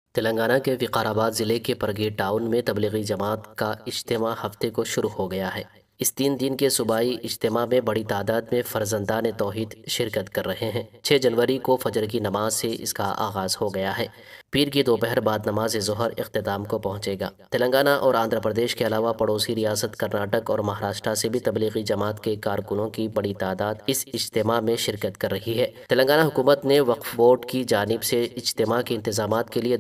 تلنگانہ کے وقار آباد ضلع کے پرگی ٹاؤن میں تبلیغی جماعت کا اجتماع ہفتے کو شروع ہو گیا ہے۔ اس 3 دن کے صوبائی اجتماع میں بڑی تعداد میں فرزندان توحید شرکت کر رہے ہیں۔ 6 جنوری کو فجر کی نماز سے اس کا آغاز ہو گیا ہے۔ پیر کی دوپہر بعد نماز ظہر اختتام کو پہنچے گا۔ تلنگانہ اور آندھرا پردیش کے علاوہ پڑوسی ریاست کرناٹک اور مہاراشٹر سے بھی تبلیغی جماعت کے کارکنوں کی بڑی تعداد اس اجتماع میں شرکت کر رہی ہے۔ تلنگانہ حکومت نے وقف بورڈ کی جانب سے اجتماع کے انتظامات کے لیے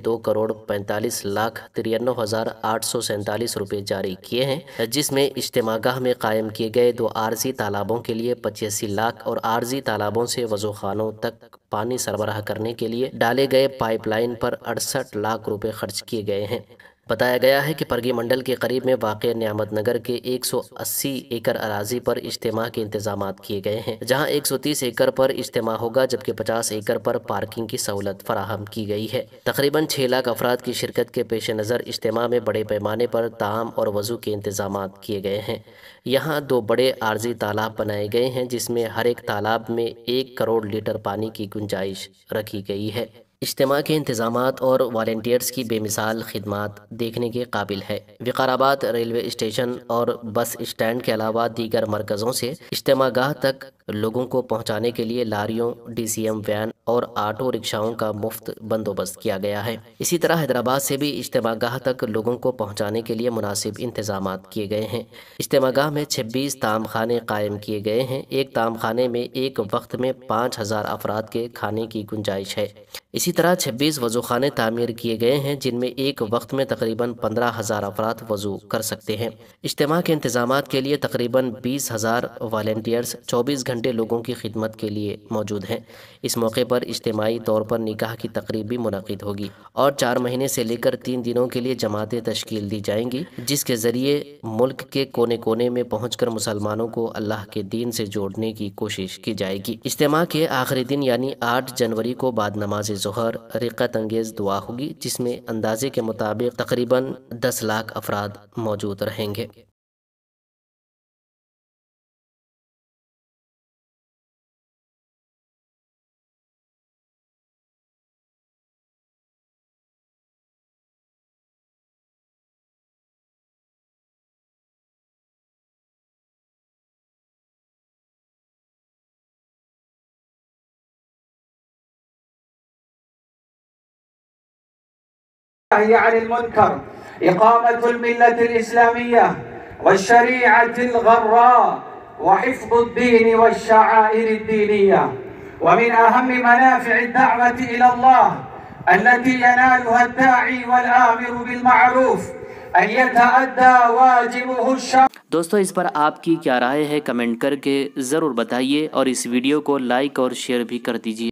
2,45,93,847 روپے جاری کیے ہیں، جس میں اجتماع گاہ میں قائم کیے گئے 2 عارضی تالابوں کے لیے 85 لاکھ اور عارضی تالابوں سے وضو خانوں تک پانی سربراہ کرنے کے لیے ڈالے گئے پائپ لائن پر 68 لاکھ روپے خرچ کیے گئے ہیں۔ بتایا گیا ہے کہ پرگی منڈل کے قریب میں واقع نعمت نگر کے 180 ایکڑ اراضی پر اجتماع کے انتظامات کیے گئے ہیں، جہاں 130 ایکڑ پر اجتماع ہوگا جبکہ 50 ایکڑ پر پارکنگ کی سہولت فراہم کی گئی ہے۔ تقریباً 6 لاکھ افراد کی شرکت کے پیش نظر اجتماع میں بڑے پیمانے پر طعام اور وضو کے انتظامات کیے گئے ہیں۔ یہاں 2 بڑے عارضی تالاب بنائے گئے ہیں جس میں ہر ایک تالاب میں 1 کروڑ لیٹر پانی کی گنجائش رکھی گئی ہے۔ اجتماع کے انتظامات اور والنٹیئرز کی بے مثال خدمات دیکھنے کے قابل ہے۔ وقار آباد ریلوے اسٹیشن اور بس اسٹینڈ کے علاوہ دیگر مرکزوں سے اجتماع گاہ تک لوگوں کو پہنچانے کے لیے لاریوں، ڈی سی ایم وین اور آٹو رکشاؤں کا مفت بندوبست کیا گیا ہے۔ اسی طرح حیدرآباد سے بھی اجتماع گاہ تک لوگوں کو پہنچانے کے لیے مناسب انتظامات کیے گئے ہیں۔ اجتماع گاہ میں 26 طعام خانے قائم کیے گئے ہیں۔ ایک طعام خانے میں ایک وقت میں 5,000 افراد کے کھانے کی گنجائش ہے۔ اسی طرح 26 وضو خانے تعمیر کیے گئے ہیں جن میں ایک وقت میں تقریباً 15,000 افراد وضو کر سکتے ہیں۔ اجتماع کے انتظامات کے لیے تقریباً 20,000 والنٹیئرز 24 گھنٹے لوگوں کی خدمت کے لیے موجود ہیں۔ اس موقع پر اجتماعی طور پر نکاح کی تقریب بھی منعقد ہوگی اور 4 مہینے سے لے کر 3 دنوں کے لیے جماعتیں تشکیل دی جائیں گی، جس کے ذریعے ملک کے کونے کونے میں پہنچ کر مسلمانوں کو اللہ کے دین سے جوڑنے کی کوشش کی جائے گی۔ اجتماع کے آخری دن یعنی 8 جنوری کو بعد نماز ظہر رقت انگیز دعا ہوگی جس میں اندازے کے مطابق تقریباً 10 لاکھ افراد موجود رہیں گے۔ عن المنكر إقامة الملة الإسلامية والشريعة الغراء وحفظ الدين والشعائر الدينية. ومن أهم منافع الدعوة إلى الله التي ينالها الداعي والآمر بالمعروف أن يتأدى واجبه الشرعي. دوستو، اس پر آپ کی کیا رائے ہے؟ کمنٹ کر کے ضرور بتائیے اور اس ویڈیو کو لائک اور شیئر بھی کر دیجیے۔